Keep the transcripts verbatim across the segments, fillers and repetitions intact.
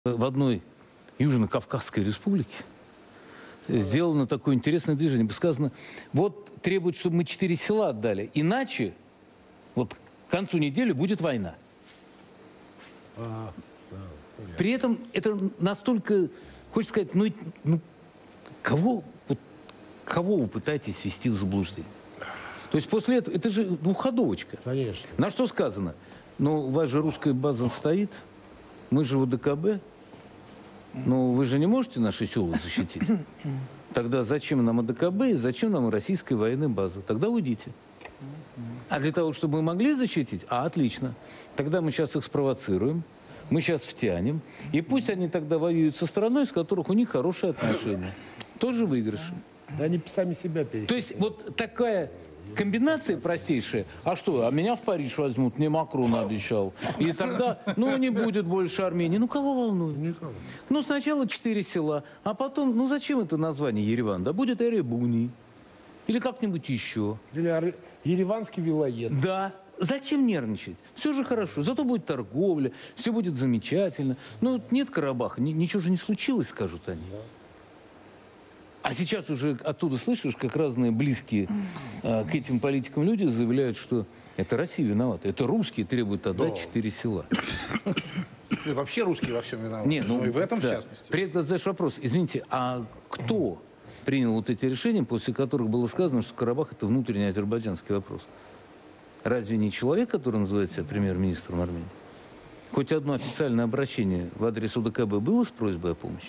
В одной Южно-Кавказской республике сделано такое интересное движение. Сказано, вот требуют, чтобы мы четыре села отдали, иначе вот к концу недели будет война. А, да, При этом это настолько, хочется сказать, ну, ну кого, вот, кого вы пытаетесь ввести в заблуждение? То есть после этого, это же двухходовочка. Конечно. На что сказано? Ну, у вас же русская база стоит, мы же в ОДКБ. Ну, вы же не можете наши села защитить. Тогда зачем нам АДКБ и зачем нам российская военная база? Тогда уйдите. А для того, чтобы мы могли защитить, а, отлично. Тогда мы сейчас их спровоцируем, мы сейчас втянем, и пусть они тогда воюют со страной, с которых у них хорошие отношения. Тоже выигрыши. Да они сами себя пересекают. То есть вот такая комбинация простейшая. А что, а меня в Париж возьмут, мне Макрон обещал. И тогда, ну, не будет больше Армении. Ну, кого волнует? Никого. Ну, сначала четыре села, а потом, ну, зачем это название Ереван? Да будет Эребуни. Или как-нибудь еще. Или Ар... Ереванский вилоед. Да. Зачем нервничать? Все же хорошо. Зато будет торговля, все будет замечательно. Ну, нет Карабаха, ни, ничего же не случилось, скажут они. Да. А сейчас уже оттуда слышишь, как разные близкие э, к этим политикам люди заявляют, что это Россия виновата. Это русские требуют отдать четыре села. И вообще русские во всем виноваты. Не, ну, ну и в этом да. в частности. При этом задаешь вопрос, извините, а кто принял вот эти решения, после которых было сказано, что Карабах – это внутренний азербайджанский вопрос? Разве не человек, который называет себя премьер-министром Армении? Хоть одно официальное обращение в адрес ОДКБ было с просьбой о помощи?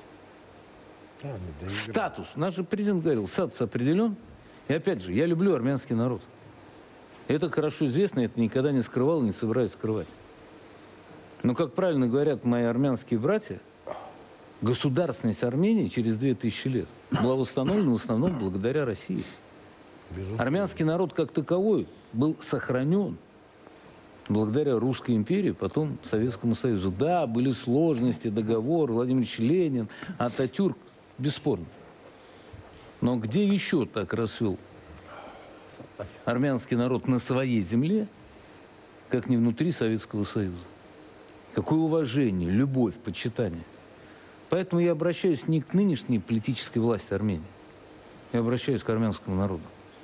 А, да, Статус. Наш же президент говорил, статус определен. И опять же, я люблю армянский народ. Это хорошо известно, я это никогда не скрывал, не собираюсь скрывать. Но, как правильно говорят мои армянские братья, государственность Армении через две тысячи лет была восстановлена в основном благодаря России. Безусловно. Армянский народ как таковой был сохранен благодаря Русской империи, потом Советскому Союзу. Да, были сложности, договор, Владимир Ильич Ленин, Ататюрк, бесспорно. Но где еще так расцвел армянский народ на своей земле, как не внутри Советского Союза? Какое уважение, любовь, почитание. Поэтому я обращаюсь не к нынешней политической власти Армении. Я обращаюсь к армянскому народу.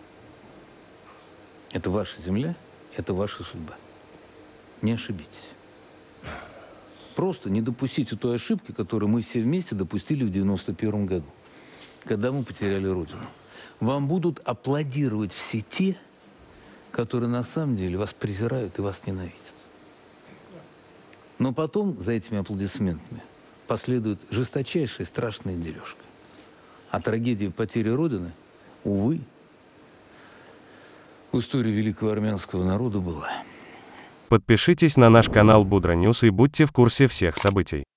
Это ваша земля, это ваша судьба. Не ошибитесь. Просто не допустите той ошибки, которую мы все вместе допустили в девяносто первом году, когда мы потеряли Родину. Вам будут аплодировать все те, которые на самом деле вас презирают и вас ненавидят. Но потом за этими аплодисментами последует жесточайшая страшная дележка. А трагедия потери Родины, увы, в истории великого армянского народа была. Подпишитесь на наш канал Будра Ньюс и будьте в курсе всех событий.